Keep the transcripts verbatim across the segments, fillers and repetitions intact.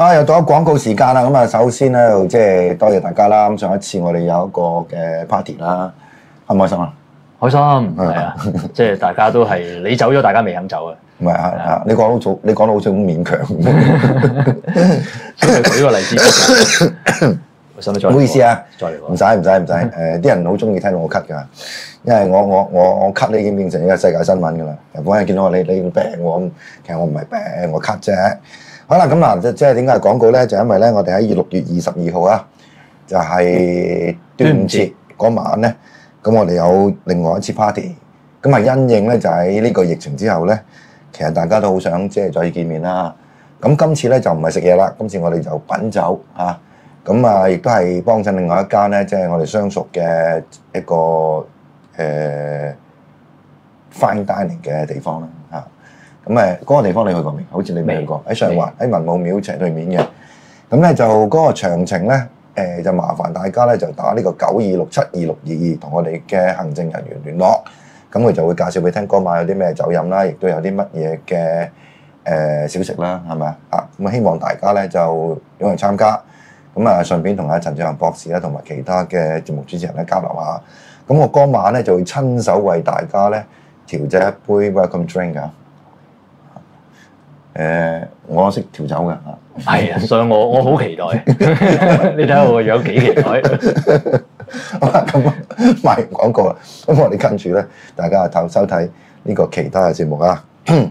啊，又到咗廣告時間啦！咁啊，首先咧，即係多謝大家啦。咁上一次我哋有一個嘅 party 啦，開唔開心啊？ 開心係啊，即係大家都係你走咗，大家未肯走啊。 唔係啊，你講到做，你講到好似好勉強。 舉個例子，使唔使再？ 唔好意思啊， 再嚟唔使唔使唔使。誒，啲人好中意聽到我咳㗎，因為我我我我咳咧已經變成一個世界新聞㗎啦。日本人見到我你你病喎，咁其實我唔係病，我咳啫。好啦，咁嗱，即即係點解係廣告咧？就因為咧，我哋喺六月二十二號啊，就係端午節嗰晚咧，咁我哋有另外一次 party。咁啊，因應咧就喺呢個疫情之後咧，其實大家都好想即係再見面啦。咁今次咧就唔係食嘢啦，今次我哋就品酒啊。咁啊，亦都係幫襯另外一間咧，即係我哋相熟嘅一個誒 fine dining 嘅地方啦嚇。咁誒嗰個地方你去過未？好似你未去過，喺上環喺文武廟斜對面嘅。咁咧就嗰個詳情咧，誒就麻煩大家咧就打呢個九二六七二六二二同我哋嘅行政人員聯絡，咁佢就會介紹俾你聽嗰晚有啲咩酒飲啦，亦都有啲乜嘢嘅誒小食啦，係咪啊？啊咁啊，希望大家咧就踴躍參加，咁啊順便同阿陳志恒博士咧同埋其他嘅節目主持人咧交流下。咁我嗰晚咧就會親手為大家咧調製一杯 welcome drink 㗎。誒，我識調酒㗎嚇， 係啊，所以我我好期待。你睇下我個樣幾期待。 好啦，咁賣完廣告啦，咁我哋跟住咧，大家就收睇呢個其他嘅節目啊。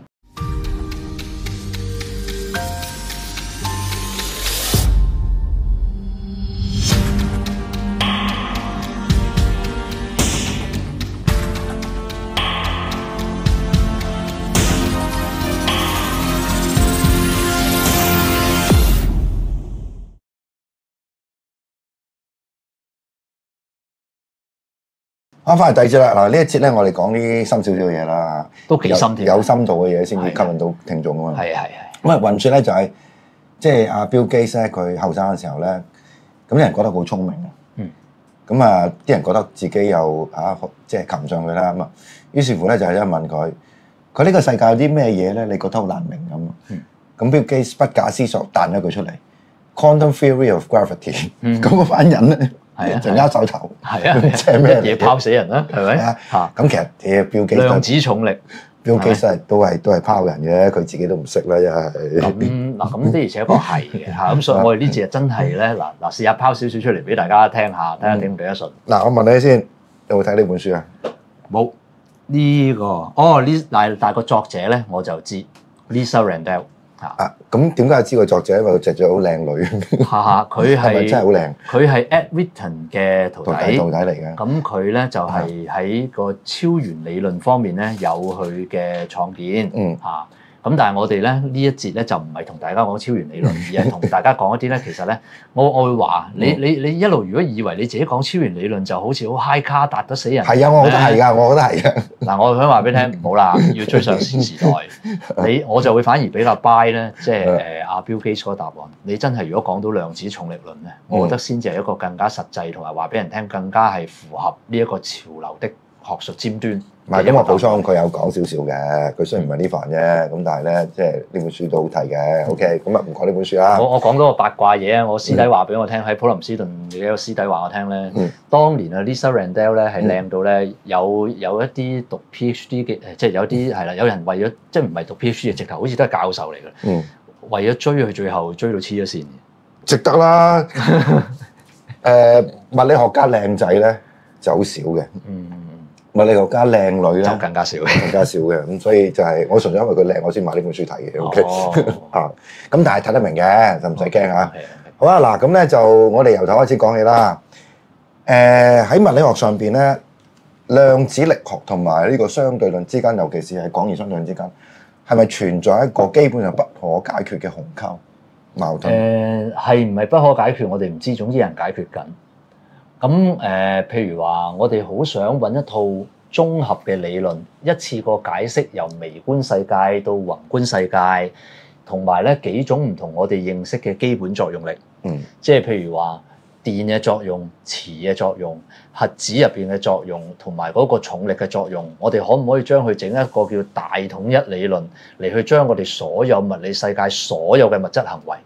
翻返嚟第二節啦，嗱呢一節咧，我哋講啲深少少嘅嘢啦， 都幾深添， 有深度嘅嘢先至吸引到聽眾啊嘛。 係係係。 咁啊，話説咧就係即係阿 Bill Gates 咧，佢後生嘅時候咧，咁啲人覺得好聰明啊。嗯。咁啊，啲人覺得自己又啊，即係擒上去啦咁啊。於是乎咧，就係一問佢，佢呢個世界有啲咩嘢咧？你覺得好難明咁啊？嗯。咁 Bill Gates 不假思索彈咗一句出嚟 ，Quantum Theory of Gravity。嗯。咁嗰班人咧。係啊，就握手頭，係啊，即係咩嘢拋死人啦，係咪啊？嚇！ 咁其實誒標記量子重力， 標記實都係都係拋人嘅，佢自己都唔識啦，因為咁嗱，咁的而且確係嘅嚇。咁所以我哋呢節真係咧，嗱嗱試下拋少少出嚟俾大家聽下，睇下頂唔頂得順。嗱， 我問你先，有冇睇呢本書啊？ 冇呢個哦，呢但係但係個作者咧，我就知 Lisa Randall。 啊，咁點解知個作者？因為佢隻隻好靚女。 嚇嚇，佢係真係好靚。 佢係 Ed Witten 嘅徒弟。 徒弟嚟嘅。 咁佢咧就係喺個超弦理論方面咧有佢嘅創建。嗯。嚇。咁但係我哋咧呢一節咧就唔係同大家講超弦理論，而係同大家講一啲咧，其實咧我我會話你你你一路如果以為你自己講超弦理論就好似好 high 卡達得死人。 係啊，我覺得係㗎，我覺得係㗎。 嗱，我想話俾你聽，唔好啦，要追上時時代。你我就會反而比較 buy 咧，即係誒阿 Bill Gates 嗰個答案。你真係如果講到量子重力論咧，我覺得先至係一個更加實際同埋話俾人聽，更加係符合呢一個潮流的學術尖端。 唔係，咁我補充佢有講少少嘅，佢雖然唔係呢份啫，咁但係咧，即係呢本書都好睇嘅。OK，咁啊唔講呢本書啦。我我講多個八卦嘢啊！我師弟話俾我聽，喺普林斯頓嘅一個師弟話我聽咧，嗯、當年啊 Lisa Randall 咧係靚到咧有有一啲讀 PhD 嘅，即係有啲係啦，有人為咗即係唔係讀 PhD 嘅，直頭好似都係教授嚟嘅，嗯、為咗追佢，最後追到黐咗線。 值得啦。誒、呃，物理學家靚仔咧就好少嘅。嗯。物理學家靚女咧， 就更加少， 更加少嘅。咁所以就係我純粹因為佢靚，我先買呢本書睇嘅。O K，啊，咁但係睇得明嘅，就唔使驚嚇。好啊，嗱，咁咧就我哋由頭開始講起啦。誒喺物理學上邊咧，量子力學同埋呢個相對論之間，尤其是係廣義相對論之間，係咪存在一個基本上不可解決嘅鴻溝矛盾？ 誒係唔係不可解決？我哋唔知，總之有人解決緊。咁誒、呃，譬如話，我哋好想揾一套綜合嘅理論，一次過解釋由微觀世界到宏觀世界，同埋咧幾種唔同我哋認識嘅基本作用力。嗯，即係譬如話電嘅作用、磁嘅作用、核子入邊嘅作用，同埋嗰個重力嘅作用，我哋可唔可以將佢整一個叫大統一理論嚟去將我哋所有物理世界所有嘅物質行為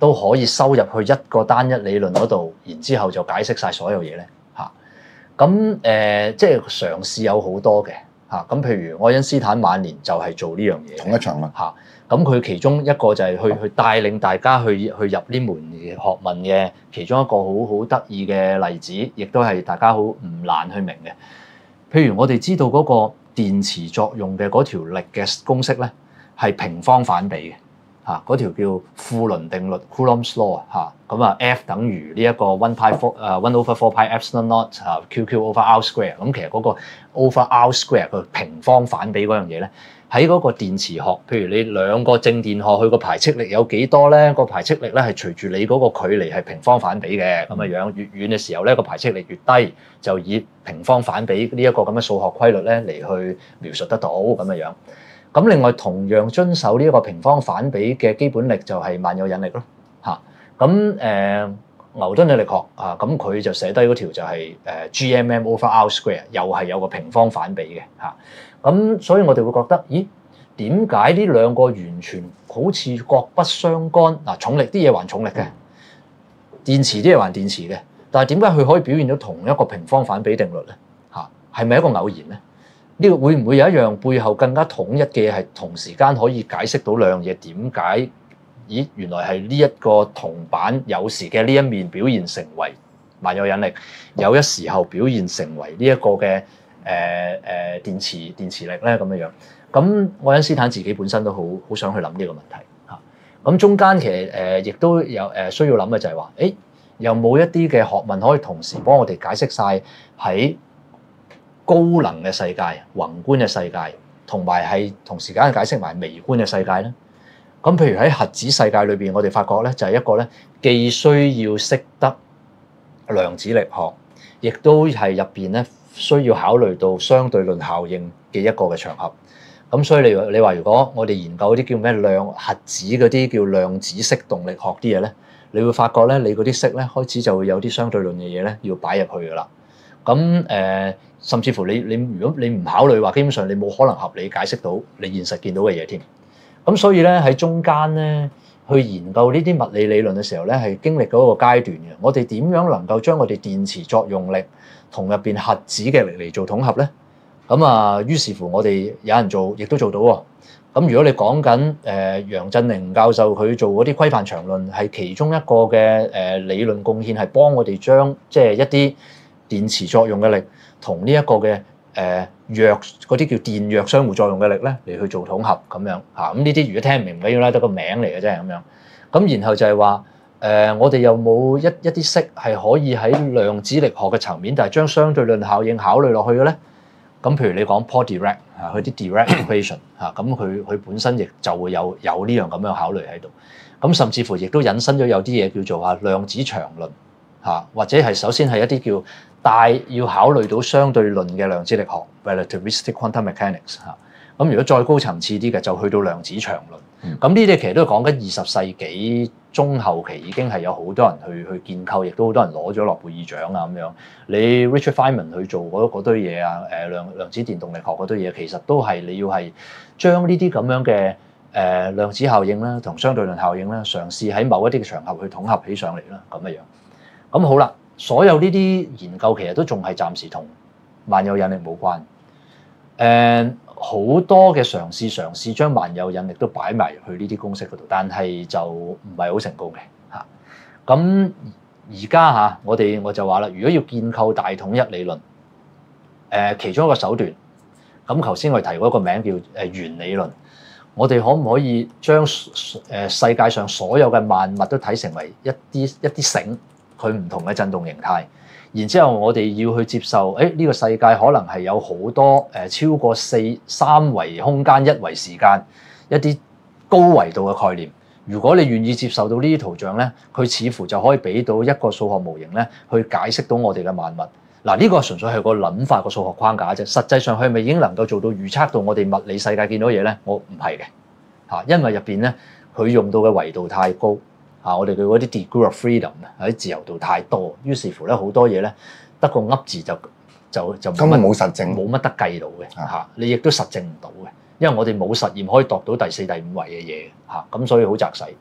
都可以收入去一個單一理論嗰度，然之後就解釋晒所有嘢咧嚇。咁誒、呃，即係嘗試有好多嘅嚇。咁譬如愛因斯坦晚年就係做呢樣嘢， 同一場啊嚇。咁佢其中一個就係去去帶領大家去去入呢門學問嘅其中一個好好得意嘅例子，亦都係大家好唔難去明嘅。譬如我哋知道嗰個電磁作用嘅嗰條力嘅公式咧，係平方反比嘅。嚇，嗰條叫庫倫定律 （Coulomb's law） 啊，嚇，咁啊 F 等於呢一個 one pi four 誒 one over four pi epsilon naught 啊 Q Q over R square。咁其實嗰個 over R square 個平方反比嗰樣嘢咧，喺嗰個電磁學，譬如你兩個正電荷，佢個排斥力有幾多咧？個排斥力咧係隨住你嗰個距離係平方反比嘅咁嘅樣，越遠嘅時候咧個排斥力越低，就以平方反比呢一個咁嘅數學規律咧嚟去描述得到咁嘅樣。咁另外同樣遵守呢一個平方反比嘅基本力就係萬有引力咯嚇。咁誒牛頓嘅力學啊，咁佢就寫低嗰條就係誒 G M M over R square，又係有個平方反比嘅嚇。咁所以我哋會覺得，咦？點解呢兩個完全好似各不相干？嗱，重力啲嘢還重力嘅，電磁啲嘢還電磁嘅，但係點解佢可以表現到同一個平方反比定律咧？嚇，係咪一個偶然咧？呢個會唔會有一樣背後更加統一嘅係同時間可以解釋到兩樣嘢？點解？咦，原來係呢一個銅板有時嘅呢一面表現成為萬有引力，有一時候表現成為呢一個嘅誒誒電磁電磁力咧咁樣樣。咁愛因斯坦自己本身都好好想去諗呢個問題嚇。咁中間其實誒亦都有誒需要諗嘅就係話，誒有冇一啲嘅學問可以同時幫我哋解釋晒喺高能嘅世界、宏觀嘅世界，同埋係同時間解釋埋微觀嘅世界咧。咁譬如喺核子世界裏邊，我哋發覺咧就係一個咧既需要識得量子力學，亦都係入邊咧需要考慮到相對論效應嘅一個嘅場合。咁所以你你話如果我哋研究啲叫咩量核子嗰啲叫量子式動力學啲嘢咧，你會發覺咧你嗰啲式咧開始就會有啲相對論嘅嘢咧要擺入去噶啦。咁誒、呃，甚至乎你你如果你唔考慮話，基本上你冇可能合理解釋到你現實見到嘅嘢添。咁所以咧喺中間咧去研究呢啲物理理論嘅時候咧，係經歷嗰個階段嘅。我哋點樣能夠將我哋電磁作用力同入邊核子嘅力嚟做統合咧？咁啊，於是乎我哋有人做，亦都做到喎。咁如果你講緊誒楊振寧教授佢做嗰啲規範場論，係其中一個嘅誒、呃、理論貢獻，係幫我哋將即係一啲電磁作用嘅力同呢一個嘅誒弱嗰啲叫電弱相互作用嘅力咧嚟去做統合咁樣嚇。咁呢啲如果聽唔明唔緊要啦，得個名嚟嘅啫咁樣。咁然後就係話誒，我哋有冇一一啲式係可以喺量子力學嘅層面，但係將相對論效應考慮落去嘅咧？咁譬如你講 Paul Dirac 嚇，佢啲 Dirac equation 嚇，咁佢佢本身亦就會有有呢樣咁樣考慮喺度。咁甚至乎亦都引申咗有啲嘢叫做啊量子場論嚇，或者係首先係一啲叫帶要考慮到相對論嘅量子力學 relativistic quantum mechanics 嚇。咁如果再高層次啲嘅就去到量子場論。咁呢啲其實都係講緊二十世紀中後期已經係有好多人去去建構，亦都好多人攞咗諾貝爾獎啊咁樣。你 Richard Feynman 去做嗰堆嘢啊，誒量量子電動力學嗰堆嘢，其實都係你要係將呢啲咁樣嘅誒、呃、量子效應啦，同相對論效應啦，嘗試喺某一啲嘅場合去統合起上嚟啦，咁嘅樣。咁好啦，所有呢啲研究其實都仲係暫時同萬有引力冇關。誒、呃。好多嘅嘗試嘗試將萬有引力都擺埋去呢啲公式嗰度，但係就唔係好成功嘅嚇。咁而家嚇我哋我就話啦，如果要建構大統一理論，誒、呃、其中一個手段，咁頭先我哋提過一個名叫誒弦理論，我哋可唔可以將誒世界上所有嘅萬物都睇成為一啲一啲繩，佢唔同嘅振動形態？然之後，我哋要去接受，誒呢個世界可能係有好多誒超過四三維空間、一維時間一啲高維度嘅概念。如果你願意接受到呢啲圖像咧，佢似乎就可以俾到一個數學模型咧，去解釋到我哋嘅萬物。嗱，呢個純粹係個諗法、個數學框架啫。實際上佢係咪已經能夠做到預測到我哋物理世界見到嘢咧？我唔係嘅嚇，因為入邊咧佢用到嘅維度太高。啊！我哋嘅嗰啲 degree of freedom 喺自由度太多，於是乎咧好多嘢咧得個噏字就就就根本冇實證， 冇乜得計到嘅嚇。你亦都實證唔到嘅，因為我哋冇實驗可以度到第四、第五維嘅嘢嚇。咁所以好窄細。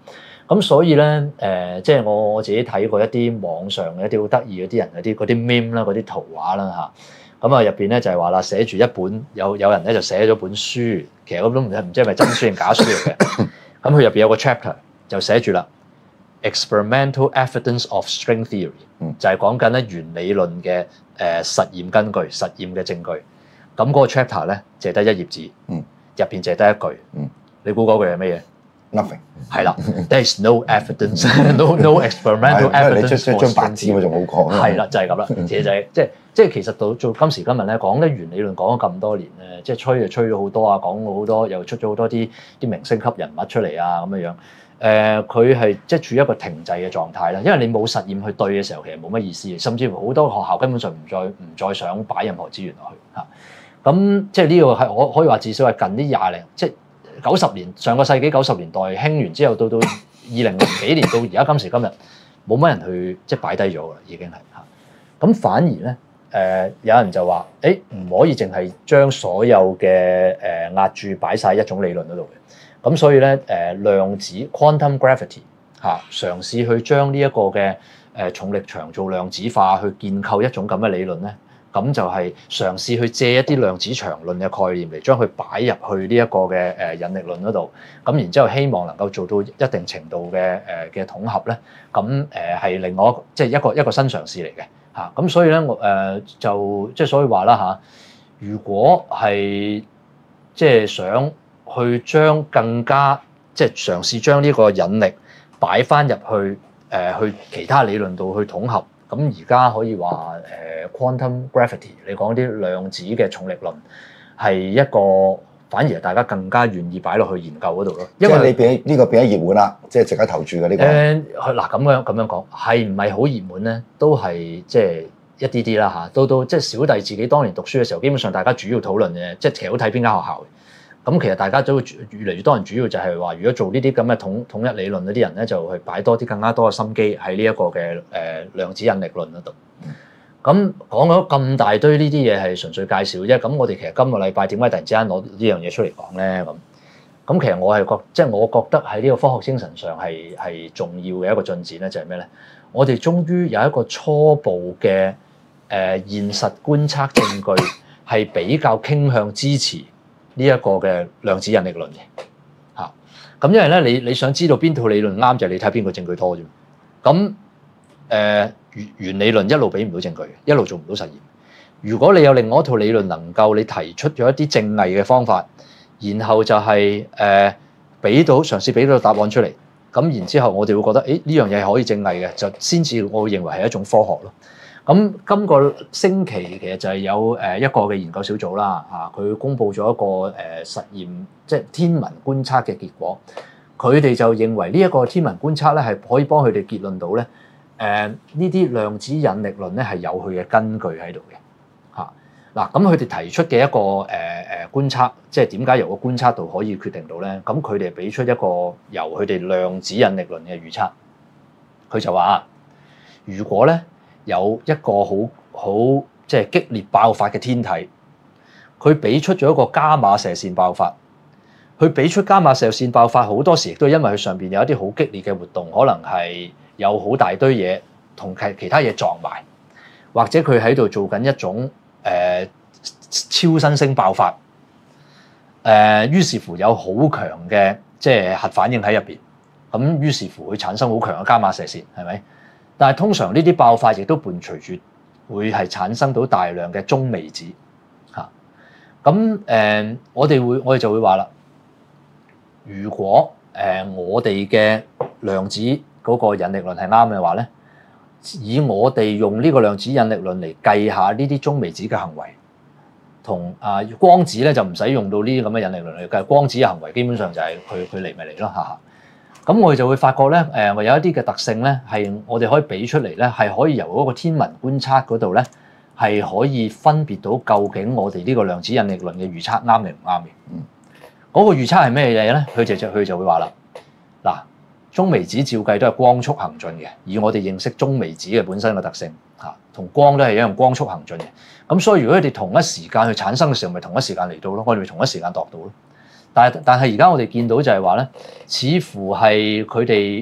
咁所以咧誒、呃，即係我我自己睇過一啲網上嘅一啲好得意嗰啲人嗰啲嗰啲 meme 啦，嗰啲圖畫啦嚇。咁啊入邊咧就係話啦，寫住一本有有人咧就寫咗本書，其實嗰本唔唔知係咪真書定假書嚟嘅。咁佢入邊有個 chapter 就寫住啦 ，experimental evidence of string theory，就係講緊咧原理論嘅誒實驗根據、實驗嘅證據。咁嗰個 chapter 咧淨係得一頁紙，入邊淨係得一句。你估嗰句係咩嘢？ Nothing 係啦 ，there is no evidence，no no experimental evidence。 你出出張白紙我仲好講。 係啦，就係咁啦。其實就係即係即係其實到做今時今日咧，講咧原理論講咗咁多年咧，即係吹就吹咗好多啊，講過好多，又出咗好多啲啲明星級人物出嚟啊咁樣樣。誒，佢係即係處於一個停滯嘅狀態啦，因為你冇實驗去對嘅時候，其實冇乜意思，甚至乎好多學校根本上唔再唔再想擺任何資源落去嚇。咁即係呢個係可可以話至少係近呢廿零即係。九十年上個世紀九十年代興完之後，到到二零零幾年到而家今時今日，冇乜人去即係擺低咗㗎啦，已經係嚇。咁反而咧，誒、呃、有人就話，誒唔可以淨係將所有嘅誒、呃、壓住擺晒一種理論嗰度嘅。咁所以咧，誒、呃、量子 quantum gravity 嚇、啊，嘗試去將呢一個嘅誒、呃、重力場做量子化，去建構一種咁嘅理論咧。咁就係嘗試去借一啲量子場論嘅概念嚟將佢擺入去呢一個嘅誒引力論嗰度，咁然之後希望能夠做到一定程度嘅誒嘅統合咧，咁誒係另外即係一個一個新嘗試嚟嘅嚇。咁所以咧我誒就即係所以話啦嚇，如果係即係想去將更加即係嘗試將呢個引力擺翻入去誒去其他理論度去統合。咁而家可以話誒 quantum gravity，你講啲量子嘅重力論係一個反而係大家更加願意擺落去研究嗰度咯。因為你俾呢個變咗熱門啦，即係值得投注嘅呢個。 誒嗱咁樣咁樣講係唔係好熱門咧？都係即係一啲啲啦嚇。到到即係小弟自己當年讀書嘅時候，基本上大家主要討論嘅即係其實好睇邊間學校。咁其實大家都會越嚟越多人主要就係話，如果做呢啲咁嘅統統一理論嗰啲人咧，就去擺多啲更加多嘅心機喺呢一個嘅誒、呃、量子引力論嗰度。咁講咗咁大堆呢啲嘢係純粹介紹啫。咁我哋其實今個禮拜點解突然之間攞呢樣嘢出嚟講咧？咁咁其實我係覺即係、就是、我覺得喺呢個科學精神上係係重要嘅一個進展咧，就係咩咧？我哋終於有一個初步嘅誒、呃、現實觀測證據係比較傾向支持呢一個嘅量子引力論嘅嚇，咁因為咧，你你想知道邊套理論啱就係你睇邊個證據多啫。咁誒原原理論一路俾唔到證據，一路做唔到實驗。如果你有另外一套理論能夠你提出咗一啲證偽嘅方法，然後就係誒俾到嘗試俾到答案出嚟，咁然之後我哋會覺得誒呢樣嘢係可以證偽嘅，就先至我會認為係一種科學咯。咁今個星期其實就係有誒一個嘅研究小組啦，嚇佢公布咗一個誒實驗，即係天文觀測嘅結果。佢哋就認為呢一個天文觀測咧係可以幫佢哋結論到咧，誒呢啲量子引力論咧係有佢嘅根據喺度嘅嚇。嗱，咁佢哋提出嘅一個誒誒觀測，即係點解由個觀測度可以決定到咧？咁佢哋俾出一個由佢哋量子引力論嘅預測，佢就話如果咧，有一個好好即係激烈爆發嘅天體，佢俾出咗一個伽馬射線爆發。佢俾出伽馬射線爆發好多時亦都係因為佢上邊有一啲好激烈嘅活動，可能係有好大堆嘢同其其他嘢撞埋，或者佢喺度做緊一種誒、呃、超新星爆發。誒、呃，於是乎有好強嘅即係核反應喺入邊，咁於是乎會產生好強嘅伽馬射線，係咪？但係通常呢啲爆發亦都伴隨住會係產生到大量嘅中微子嚇。咁、啊、誒、呃，我哋會我哋就會話啦，如果誒、呃、我哋嘅量子嗰個引力論係啱嘅話咧，以我哋用呢個量子引力論嚟計下呢啲中微子嘅行為，同啊光子咧就唔使用，用到呢啲咁嘅引力論嚟計，光子嘅行為基本上就係佢佢嚟咪嚟咯嚇。咁我哋就會發覺咧，誒、呃、有一啲嘅特性咧，係我哋可以俾出嚟咧，係可以由嗰個天文觀測嗰度咧，係可以分別到究竟我哋呢個量子引力論嘅預測啱定唔啱嘅。嗯，嗰個預測係咩嘢咧？佢就就佢就會話啦，嗱，中微子照計都係光速行進嘅，以我哋認識中微子嘅本身嘅特性嚇，同光都係一樣光速行進嘅。咁所以如果佢哋同一時間去產生嘅時候，咪同一時間嚟到咯，我哋咪同一時間度到咯。但係但係而家我哋見到就係話咧，似乎係佢哋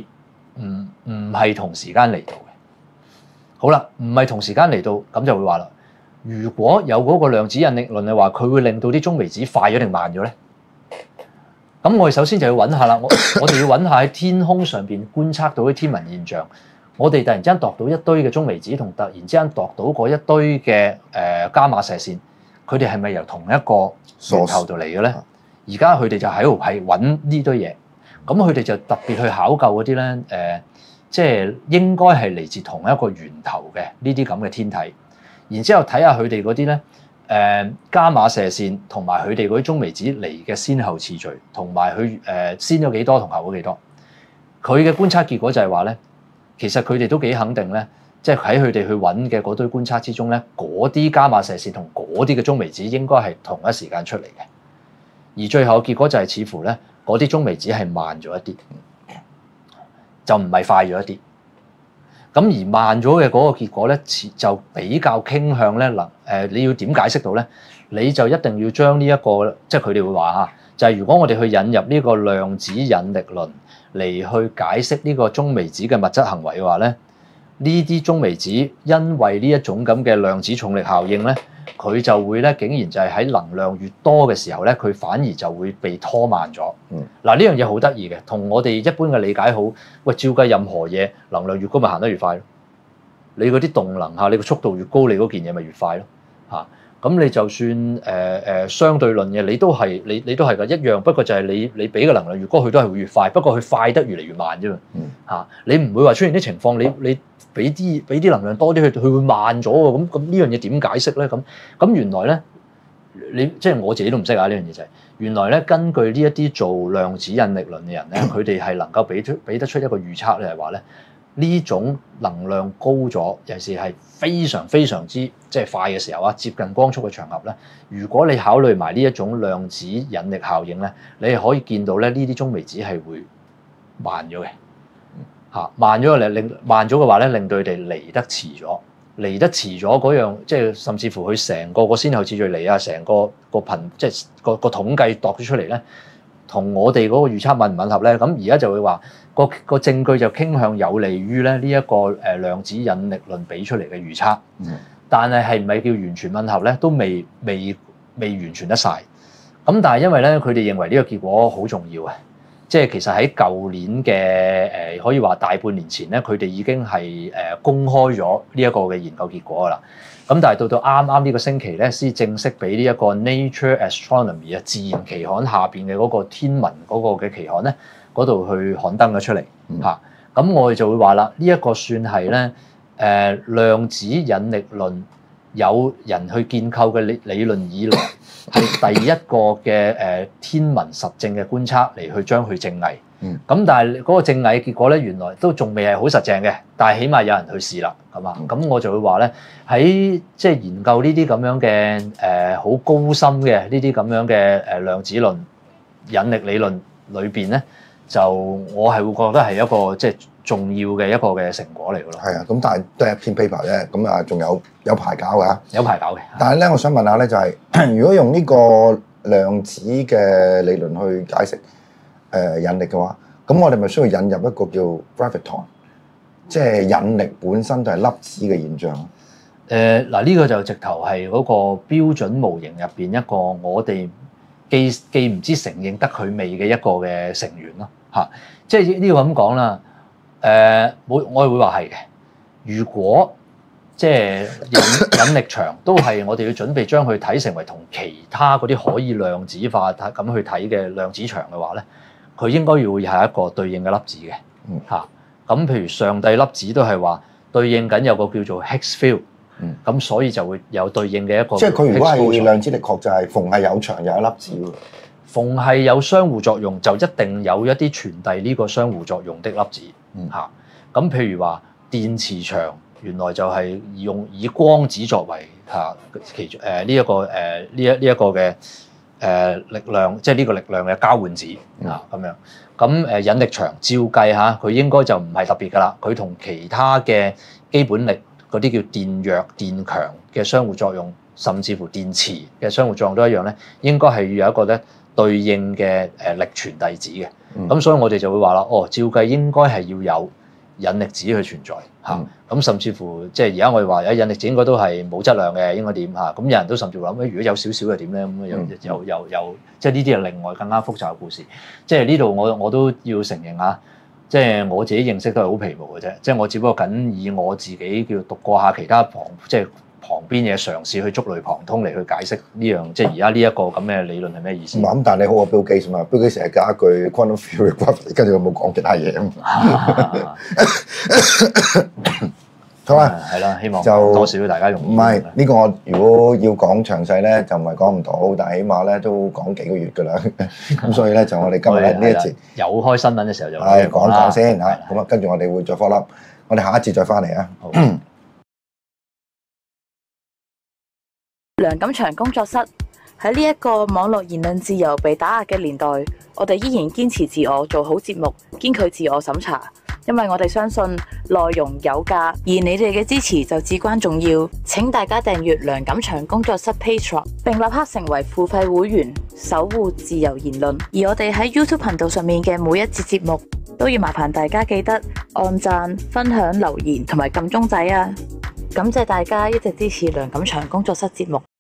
唔唔係同時間嚟到嘅。好啦，唔係同時間嚟到，咁就會話啦。如果有嗰個量子引力論嘅話，佢會令到啲中微子快咗定慢咗咧？咁我哋首先就要揾下啦。我我哋要揾下喺天空上邊觀察到啲天文現象。我哋突然之間度到一堆嘅中微子，同突然之間度到嗰一堆嘅誒伽馬射線，佢哋係咪由同一個源頭度嚟嘅咧？而家佢哋就喺度係揾呢堆嘢。咁佢哋就特別去考究嗰啲咧，誒、呃，即係應該係嚟自同一個源頭嘅呢啲咁嘅天體。然之後睇下佢哋嗰啲咧，誒、呃，伽馬射線同埋佢哋嗰啲中微子嚟嘅先後次序，同埋佢誒先咗幾多同後咗幾多。佢嘅觀察結果就係話咧，其實佢哋都幾肯定咧，即係喺佢哋去揾嘅嗰堆觀察之中咧，嗰啲伽馬射線同嗰啲嘅中微子應該係同一時間出嚟嘅。而最後嘅結果就係似乎咧，嗰啲中微子係慢咗一啲，就唔係快咗一啲。咁而慢咗嘅嗰個結果咧，就比較傾向咧能誒，你要點解釋到咧？你就一定要將呢一個，即係佢哋會話嚇，就係如果我哋去引入呢個量子引力論嚟去解釋呢個中微子嘅物質行為嘅話咧，呢啲中微子因為呢一種咁嘅量子重力效應咧，佢就會咧竟然就係喺能量越多嘅時候咧，佢反而就會被拖慢咗。嗯，嗱呢樣嘢好得意嘅，同我哋一般嘅理解好。喂，照計任何嘢能量越高咪行得越快咯。你嗰啲動能嚇，你個速度越高，你嗰件嘢咪越快咯。嚇，咁你就算誒誒、呃、相對論嘅，你都係你你都係㗎一樣，不過就係你你俾嘅能量越高，佢都係會越快，不過佢快得越嚟越慢啫嘛。嗯，嚇，你唔會話出現啲情況，你你。俾啲俾啲能量多啲，佢佢會慢咗喎。咁咁呢樣嘢點解釋咧？咁咁原來咧，你即係我自己都唔識啊！呢樣嘢就係原來咧，根據呢一啲做量子引力論嘅人咧，佢哋係能夠俾出俾得出一個預測咧，係話咧呢種能量高咗，尤其是係非常非常之即係快嘅時候啊，接近光速嘅場合咧，如果你考慮埋呢一種量子引力效應咧，你係可以見到咧呢啲中微子係會慢咗嘅。嚇慢咗嘅令慢咗嘅話咧，令到佢哋嚟得遲咗，嚟得遲咗嗰樣，即係甚至乎佢成個個先後次序嚟啊，成個個頻即係個個統計度咗出嚟咧，同我哋嗰個預測吻唔吻合咧？咁而家就會話個個證據就傾向有利於咧呢一個誒量子引力論俾出嚟嘅預測，但係係唔係叫完全吻合咧？都未未未完全得晒。咁但係因為咧，佢哋認為呢個結果好重要啊。即係其實喺舊年嘅誒，可以話大半年前咧，佢哋已經係誒公開咗呢一個嘅研究結果㗎啦。咁但係到到啱啱呢個星期咧，先正式俾呢一個 Nature Astronomy 啊，自然期刊下邊嘅嗰個天文嗰個嘅期刊咧，嗰度去刊登咗出嚟嚇。咁、嗯、我哋就會話啦，呢、這、一個算係咧誒量子引力論有人去建構嘅理理論以來，係第一個嘅誒天文實證嘅觀測嚟去將佢證偽。咁、嗯、但係嗰個證偽結果咧，原來都仲未係好實證嘅，但係起碼有人去試啦，係嘛？咁、嗯、我就會話咧，喺即係研究呢啲咁樣嘅誒好高深嘅呢啲咁樣嘅誒量子論引力理論裏邊咧，就我係會覺得係一個即係重要嘅一個嘅成果嚟嘅咯。係啊， 咁但係都係一篇 paper 啫，咁啊仲有有排搞㗎， 有排搞嘅。 但係咧，我想問下咧，就係、是、如果用呢個量子嘅理論去解釋誒、呃、引力嘅話，咁我哋咪需要引入一個叫 graviton， 即係引力本身就係粒子嘅現象。 誒嗱，呢個就直頭係嗰個標準模型入邊一個我哋既既唔知承認得佢未嘅一個嘅成員咯嚇。即係呢個咁講啦。誒、呃，我我係會話係嘅。如果即係引引力場都係我哋要準備將佢睇成為同其他嗰啲可以量子化咁去睇嘅量子場嘅話咧，佢應該要係一個對應嘅粒子嘅嚇。咁譬如上帝粒子都係話對應緊有個叫做 Higgs field，咁、嗯、所以就會有對應嘅一個。 即係佢如果係量子力學就係逢係有場有一粒子喎。 逢係有相互作用就一定有一啲傳遞呢個相互作用的粒子。嗯嚇，咁譬如話電磁場原來就係用以光子作為嚇其中誒呢一個誒呢一呢一個嘅誒力量，即係呢個力量嘅交換子嚇咁樣。咁誒引力場照計嚇，佢應該就唔係特別㗎啦。佢同其他嘅基本力嗰啲叫電弱、電強嘅相互作用，甚至乎電磁嘅相互作用都一樣咧，應該係要有一個咧對應嘅誒力傳遞子嘅。咁、嗯、所以我哋就會話啦，哦，照計應該係要有引力子去存在嚇。咁、 嗯、 甚至乎即係而家我哋話有引力子應該都係冇質量嘅，應該點嚇？咁有人都甚至話，如果有少少嘅點咧，咁又又又又即係呢啲係另外更加複雜嘅故事。即係呢度我我都要承認啊，即係我自己認識都係好皮毛嘅啫。即係我只不過僅以我自己叫讀過下其他旁即係。旁邊嘢嘗試去觸類旁通嚟去解釋呢樣，即係而家呢一個咁嘅理論係咩意思？ 咁但係你好過 Bill Gates 嘛？Bill Gates 成日加一句 quantum theory，跟住有冇講其他嘢啊嘛？好啦， 係啦，希望就多少大家用。 唔係呢個，我如果要講詳細咧，就唔係講唔到，但係起碼咧都講幾個月㗎啦。咁所以咧就我哋今日呢一節有開新聞嘅時候就係講講先嚇，咁啊跟住我哋會再 follow up，我哋下一節再翻嚟啊。 梁錦祥工作室喺呢一個網絡言論自由被打壓嘅年代，我哋依然堅持自我，做好節目，堅拒自我審查，因為我哋相信內容有價，而你哋嘅支持就至關重要。請大家訂閱梁錦祥工作室 Patreon， 並立刻成為付費會員，守護自由言論。而我哋喺 YouTube 頻道上面嘅每一節節目，都要麻煩大家記得按讚、分享、留言同埋撳鐘仔啊！感謝大家一直支持梁錦祥工作室節目。